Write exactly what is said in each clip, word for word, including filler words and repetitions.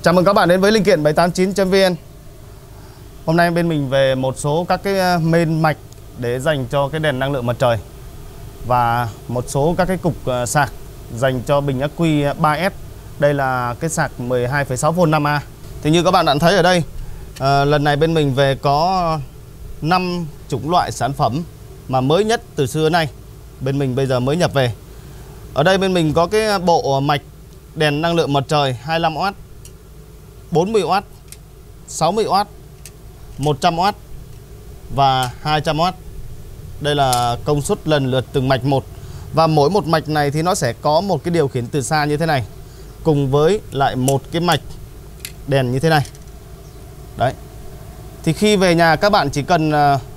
Chào mừng các bạn đến với linh kiện bảy tám chín chấm vn. Hôm nay bên mình về một số các cái main mạch để dành cho cái đèn năng lượng mặt trời và một số các cái cục sạc dành cho bình ắc quy ba S. Đây là cái sạc mười hai phẩy sáu vôn năm A. Thì như các bạn đã thấy ở đây, à, lần này bên mình về có năm chủng loại sản phẩm mà mới nhất từ xưa nay. Bên mình bây giờ mới nhập về. Ở đây bên mình có cái bộ mạch đèn năng lượng mặt trời hai mươi lăm oát, bốn mươi oát, sáu mươi oát, một trăm oát và hai trăm oát. Đây là công suất lần lượt từng mạch một. Và mỗi một mạch này thì nó sẽ có một cái điều khiển từ xa như thế này, cùng với lại một cái mạch đèn như thế này. Đấy. Thì khi về nhà các bạn chỉ cần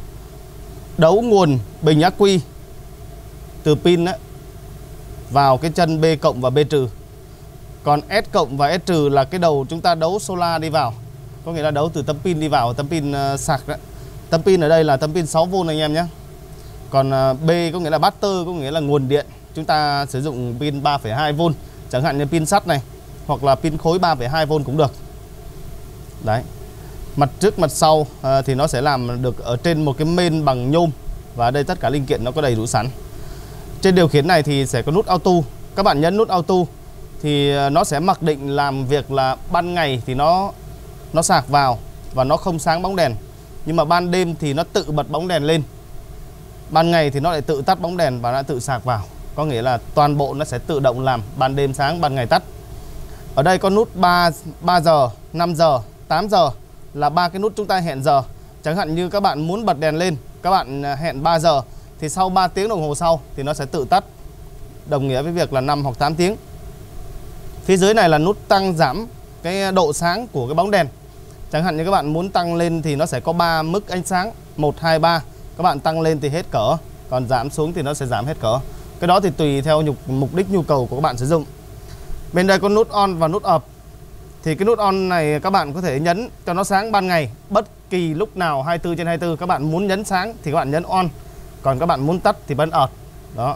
đấu nguồn bình ắc quy từ pin ấy, vào cái chân B cộng và B trừ. Còn S cộng và S trừ là cái đầu chúng ta đấu solar đi vào. Có nghĩa là đấu từ tấm pin đi vào, tấm pin uh, sạc đấy. Tấm pin ở đây là tấm pin sáu vôn anh em nhé. Còn uh, B có nghĩa là battery, có nghĩa là nguồn điện. Chúng ta sử dụng pin ba phẩy hai vôn, chẳng hạn như pin sắt này, hoặc là pin khối ba phẩy hai vôn cũng được. Đấy. Mặt trước mặt sau uh, thì nó sẽ làm được ở trên một cái main bằng nhôm. Và ở đây tất cả linh kiện nó có đầy đủ sẵn. Trên điều khiển này thì sẽ có nút auto. Các bạn nhấn nút auto thì nó sẽ mặc định làm việc là ban ngày thì nó nó sạc vào và nó không sáng bóng đèn. Nhưng mà ban đêm thì nó tự bật bóng đèn lên. Ban ngày thì nó lại tự tắt bóng đèn và nó tự sạc vào. Có nghĩa là toàn bộ nó sẽ tự động làm, ban đêm sáng, ban ngày tắt. Ở đây có nút ba, ba giờ, năm giờ, tám giờ là ba cái nút chúng ta hẹn giờ. Chẳng hạn như các bạn muốn bật đèn lên, các bạn hẹn ba giờ thì sau ba tiếng đồng hồ sau thì nó sẽ tự tắt, đồng nghĩa với việc là năm hoặc tám tiếng. Phía dưới này là nút tăng giảm cái độ sáng của cái bóng đèn. Chẳng hạn như các bạn muốn tăng lên thì nó sẽ có ba mức ánh sáng, một, hai, ba. Các bạn tăng lên thì hết cỡ, còn giảm xuống thì nó sẽ giảm hết cỡ. Cái đó thì tùy theo mục đích nhu cầu của các bạn sử dụng. Bên đây có nút on và nút off. Thì cái nút on này các bạn có thể nhấn cho nó sáng ban ngày, bất kỳ lúc nào hai mươi tư trên hai mươi tư. Các bạn muốn nhấn sáng thì các bạn nhấn on, còn các bạn muốn tắt thì bấm off. Đó.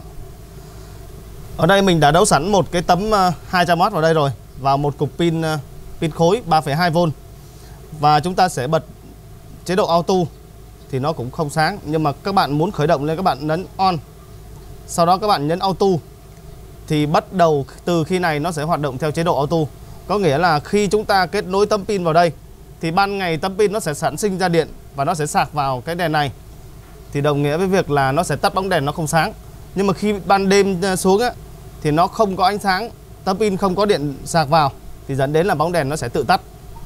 Ở đây mình đã đấu sẵn một cái tấm hai trăm oát vào đây rồi, vào một cục pin pin khối ba phẩy hai vôn. Và chúng ta sẽ bật chế độ auto thì nó cũng không sáng, nhưng mà các bạn muốn khởi động lên các bạn nhấn on. Sau đó các bạn nhấn auto thì bắt đầu từ khi này nó sẽ hoạt động theo chế độ auto. Có nghĩa là khi chúng ta kết nối tấm pin vào đây thì ban ngày tấm pin nó sẽ sản sinh ra điện và nó sẽ sạc vào cái đèn này. Thì đồng nghĩa với việc là nó sẽ tắt bóng đèn, nó không sáng. Nhưng mà khi ban đêm xuống á, thì nó không có ánh sáng, tấm pin không có điện sạc vào thì dẫn đến là bóng đèn nó sẽ tự tắt.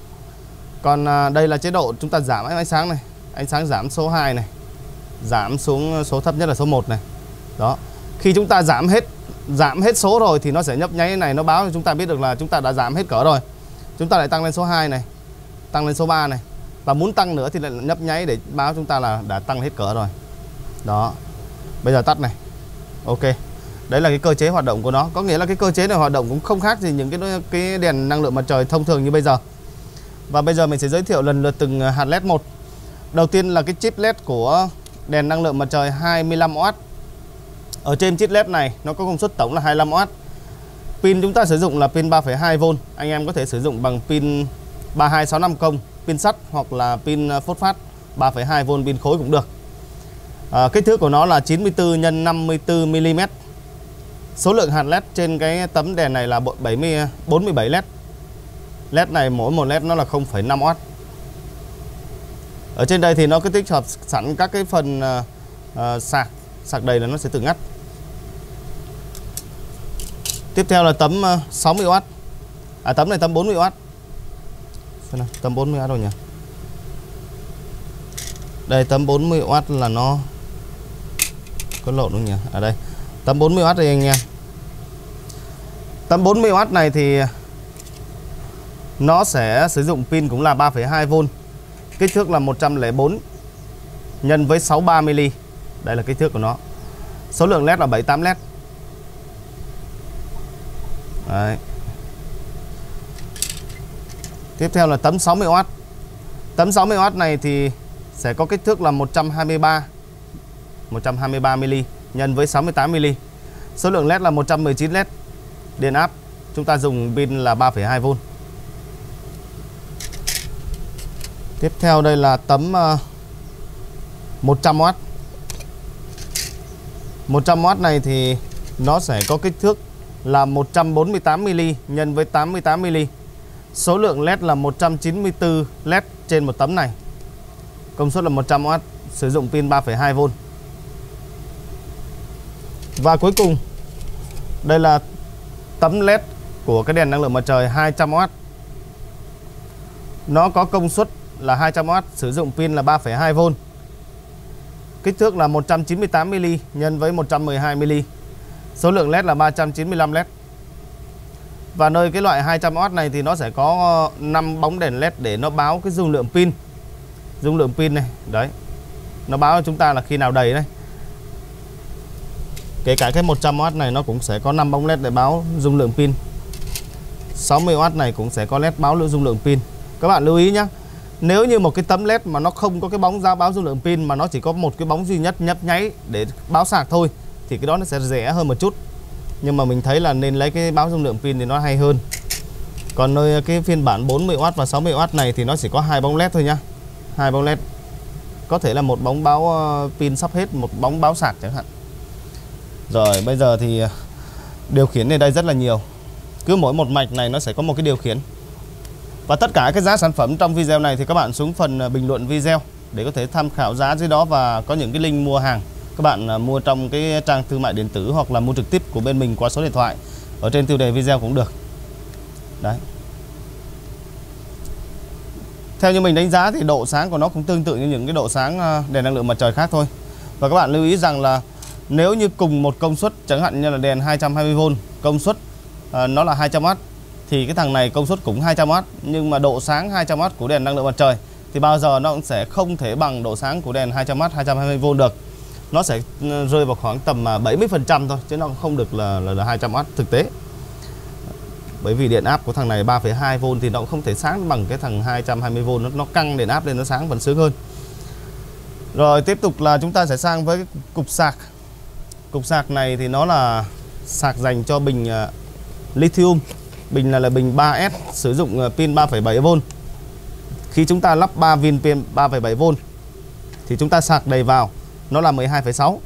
Còn à, đây là chế độ chúng ta giảm ánh sáng này, ánh sáng giảm số hai này, giảm xuống số thấp nhất là số một này. Đó. Khi chúng ta giảm hết giảm hết số rồi thì nó sẽ nhấp nháy này, nó báo cho chúng ta biết được là chúng ta đã giảm hết cỡ rồi. Chúng ta lại tăng lên số hai này, tăng lên số ba này, và muốn tăng nữa thì lại nhấp nháy để báo chúng ta là đã tăng hết cỡ rồi. Đó. Bây giờ tắt này. Ok. Đấy là cái cơ chế hoạt động của nó. Có nghĩa là cái cơ chế này hoạt động cũng không khác gì những cái cái đèn năng lượng mặt trời thông thường như bây giờ. Và bây giờ mình sẽ giới thiệu lần lượt từng hạt led một. Đầu tiên là cái chip led của đèn năng lượng mặt trời hai mươi lăm oát. Ở trên chip led này nó có công suất tổng là hai mươi lăm oát. Pin chúng ta sử dụng là pin ba phẩy hai vôn. Anh em có thể sử dụng bằng pin ba hai sáu năm công, pin sắt hoặc là pin phốt phát ba phẩy hai vôn, pin khối cũng được. À, kích thước của nó là chín mươi tư nhân năm mươi tư mi li mét. Số lượng hạt led trên cái tấm đèn này là bảy mươi, bốn mươi bảy led. Led này mỗi một led nó là không phẩy năm oát. Ở trên đây thì nó có tích hợp sẵn các cái phần uh, uh, sạc. Sạc đầy là nó sẽ tự ngắt. Tiếp theo là tấm uh, sáu mươi oát. À, tấm này tấm bốn mươi oát. Xem nào, tấm bốn mươi oát rồi nhỉ. Đây, tấm bốn mươi oát là nó có lộn đúng nhỉ? Ở đây tấm bốn mươi oát đây anh em. Tấm bốn mươi oát này thì nó sẽ sử dụng pin cũng là ba phẩy hai vôn. Kích thước là một trăm lẻ bốn nhân với sáu mươi ba mi li. Đây là kích thước của nó. Số lượng led là bảy mươi tám led. Đấy. Tiếp theo là tấm sáu mươi oát. Tấm sáu mươi oát này thì sẽ có kích thước là một trăm hai mươi ba mi li nhân với sáu mươi tám mi li. Số lượng led là một trăm mười chín led. Điện áp chúng ta dùng pin là ba phẩy hai vôn. Tiếp theo đây là tấm uh, một trăm oát. một trăm oát này thì nó sẽ có kích thước là một trăm bốn mươi tám mi-li nhân với tám mươi tám mi-li. Số lượng led là một trăm chín mươi tư led trên một tấm này. Công suất là một trăm oát, sử dụng pin ba phẩy hai vôn. Và cuối cùng đây là tấm led của cái đèn năng lượng mặt trời hai trăm oát. Nó có công suất là hai trăm oát, sử dụng pin là ba phẩy hai vôn. Kích thước là một trăm chín mươi tám mi-li nhân với một trăm mười hai mi-li. Số lượng led là ba trăm chín mươi lăm led. Và nơi cái loại hai trăm oát này thì nó sẽ có năm bóng đèn led để nó báo cái dung lượng pin. Dung lượng pin này, đấy. Nó báo cho chúng ta là khi nào đầy đấy. Kể cả cái một trăm oát này nó cũng sẽ có năm bóng led để báo dung lượng pin. sáu mươi oát này cũng sẽ có led báo lượng dung lượng pin. Các bạn lưu ý nhé. Nếu như một cái tấm led mà nó không có cái bóng giao báo dung lượng pin, mà nó chỉ có một cái bóng duy nhất nhấp nháy để báo sạc thôi, thì cái đó nó sẽ rẻ hơn một chút. Nhưng mà mình thấy là nên lấy cái báo dung lượng pin thì nó hay hơn. Còn nơi cái phiên bản bốn mươi oát và sáu mươi oát này thì nó chỉ có hai bóng led thôi nhá. Hai bóng led. Có thể là một bóng báo pin sắp hết, một bóng báo sạc chẳng hạn. Rồi bây giờ thì điều khiển ở đây rất là nhiều. Cứ mỗi một mạch này nó sẽ có một cái điều khiển. Và tất cả cái giá sản phẩm trong video này thì các bạn xuống phần bình luận video để có thể tham khảo giá dưới đó, và có những cái link mua hàng các bạn mua trong cái trang thương mại điện tử hoặc là mua trực tiếp của bên mình qua số điện thoại ở trên tiêu đề video cũng được. Đấy. Theo như mình đánh giá thì độ sáng của nó cũng tương tự như những cái độ sáng đèn năng lượng mặt trời khác thôi. Và các bạn lưu ý rằng là nếu như cùng một công suất, chẳng hạn như là đèn hai trăm hai mươi vôn, công suất uh, nó là hai trăm oát, thì cái thằng này công suất cũng hai trăm oát, nhưng mà độ sáng hai trăm oát của đèn năng lượng mặt trời thì bao giờ nó cũng sẽ không thể bằng độ sáng của đèn hai trăm oát hai trăm hai mươi vôn được. Nó sẽ rơi vào khoảng tầm bảy mươi phần trăm thôi, chứ nó không được là, là, là hai trăm oát thực tế. Bởi vì điện áp của thằng này ba phẩy hai vôn thì nó cũng không thể sáng bằng cái thằng hai trăm hai mươi vôn, nó, nó căng điện áp lên nó sáng vẫn sướng hơn. Rồi tiếp tục là chúng ta sẽ sang với cái cục sạc. Cục sạc này thì nó là sạc dành cho bình uh, lithium. Bình là, là bình ba S, sử dụng uh, pin ba phẩy bảy vôn. Khi chúng ta lắp ba viên pin ba phẩy bảy vôn thì chúng ta sạc đầy vào nó là mười hai phẩy sáu.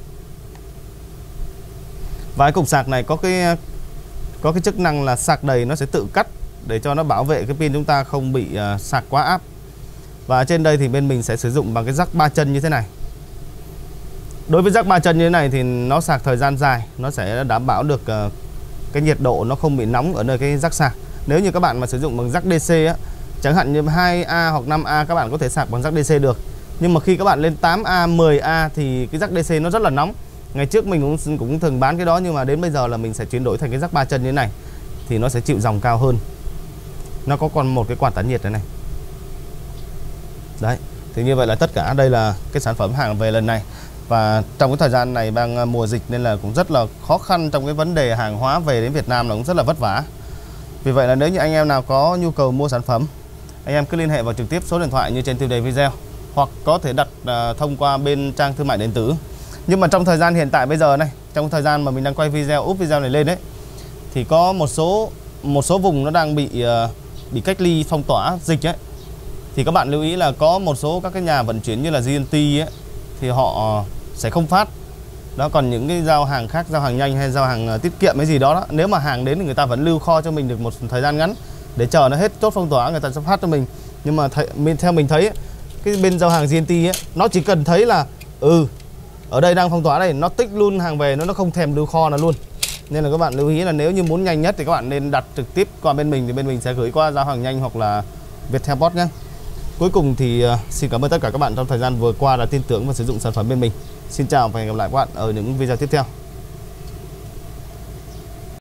Và cái cục sạc này có cái có cái chức năng là sạc đầy nó sẽ tự cắt để cho nó bảo vệ cái pin chúng ta không bị uh, sạc quá áp. Và trên đây thì bên mình sẽ sử dụng bằng cái jack ba chân như thế này. Đối với jack ba chân như thế này thì nó sạc thời gian dài, nó sẽ đảm bảo được uh, cái nhiệt độ nó không bị nóng ở nơi cái jack sạc. Nếu như các bạn mà sử dụng bằng jack đê xê á, chẳng hạn như hai A hoặc năm A các bạn có thể sạc bằng jack đê xê được. Nhưng mà khi các bạn lên tám A, mười A thì cái jack đê xê nó rất là nóng. Ngày trước mình cũng cũng thường bán cái đó, nhưng mà đến bây giờ là mình sẽ chuyển đổi thành cái jack ba chân như thế này thì nó sẽ chịu dòng cao hơn. Nó có còn một cái quạt tản nhiệt này này. Đấy, thì như vậy là tất cả đây là cái sản phẩm hàng về lần này. Và trong cái thời gian này đang mùa dịch nên là cũng rất là khó khăn trong cái vấn đề hàng hóa về đến Việt Nam, là cũng rất là vất vả. Vì vậy là nếu như anh em nào có nhu cầu mua sản phẩm, anh em cứ liên hệ vào trực tiếp số điện thoại như trên tiêu đề video, hoặc có thể đặt uh, thông qua bên trang thương mại điện tử. Nhưng mà trong thời gian hiện tại bây giờ này, trong thời gian mà mình đang quay video, úp video này lên đấy, thì có một số một số vùng nó đang bị uh, bị cách ly phong tỏa dịch ấy. Thì các bạn lưu ý là có một số các cái nhà vận chuyển như là giê en tê ấy, thì họ sẽ không phát. Đó, còn những cái giao hàng khác, giao hàng nhanh hay giao hàng tiết kiệm cái gì đó, đó, nếu mà hàng đến thì người ta vẫn lưu kho cho mình được một thời gian ngắn để chờ nó hết chốt phong tỏa người ta sẽ phát cho mình. Nhưng mà th theo mình thấy ấy, cái bên giao hàng giê en tê ấy, nó chỉ cần thấy là ừ ở đây đang phong tỏa đây, nó tích luôn hàng về, nó nó không thèm lưu kho nào luôn. Nên là các bạn lưu ý là nếu như muốn nhanh nhất thì các bạn nên đặt trực tiếp qua bên mình, thì bên mình sẽ gửi qua giao hàng nhanh hoặc là Viettel Post nhé. Cuối cùng thì uh, xin cảm ơn tất cả các bạn trong thời gian vừa qua đã tin tưởng và sử dụng sản phẩm bên mình. Xin chào và hẹn gặp lại các bạn ở những video tiếp theo.